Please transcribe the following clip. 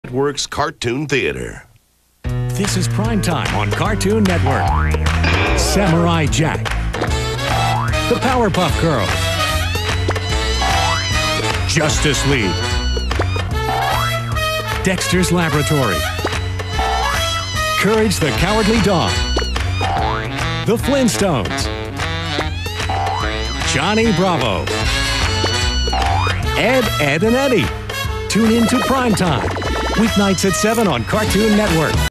Network's Cartoon Theater. This is Primetime on Cartoon Network. Samurai Jack. The Powerpuff Girls. Justice League. Dexter's Laboratory. Courage the Cowardly Dog. The Flintstones. Johnny Bravo. Ed, Edd, and Eddy. Tune in to Primetime. Weeknights at 7 on Cartoon Network.